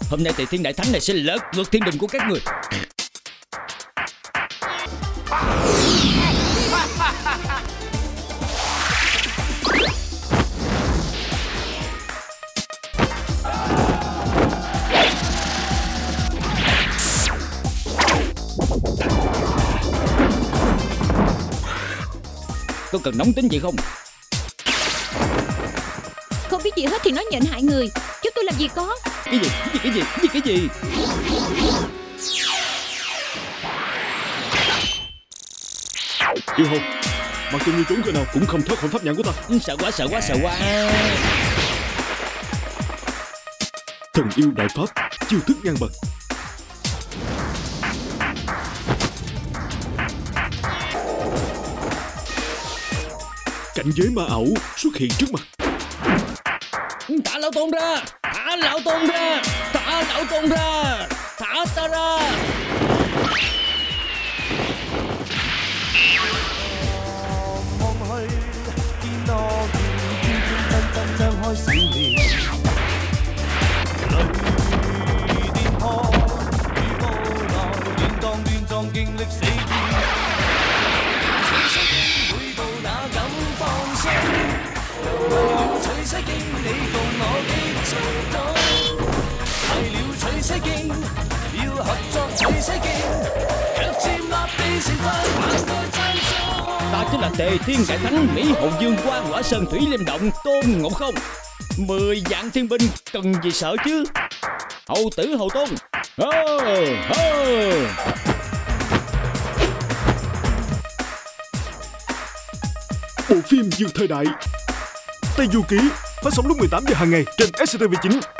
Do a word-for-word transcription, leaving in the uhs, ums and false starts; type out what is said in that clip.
Hôm nay Tề Thiên Đại Thánh này sẽ lật ngược thiên đình của các người. Có cần nóng tính gì không? Không biết gì hết thì nói nhện hại người. Chúng tôi làm gì có. Cái gì? Cái gì? Cái gì? Cái gì? Cái gì? Yêu Hồn, mặc cho ngươi trốn cỡ nào cũng không thoát khỏi pháp nhãn của ta. Sợ quá, sợ quá, sợ quá. Thần yêu đại pháp, chiêu thức ngang bậc. Cảnh giới ma ảo xuất hiện trước mặt. Thả lão tôn ra, thả lão tôn ra, thả lão tôn ra, thả ta ra. Ta chính là Tề Thiên Đại Thánh Mỹ Hồn Dương Quan Hỏa Sơn Thủy Liêm Động Tôn Ngộ Không. Mười vạn thiên binh cần gì sợ chứ. Hầu tử hầu tôn. Hô, hô. Bộ phim Dương Thời Đại Tây Du Ký phát sóng lúc mười tám giờ hàng ngày trên ét tê vê chín.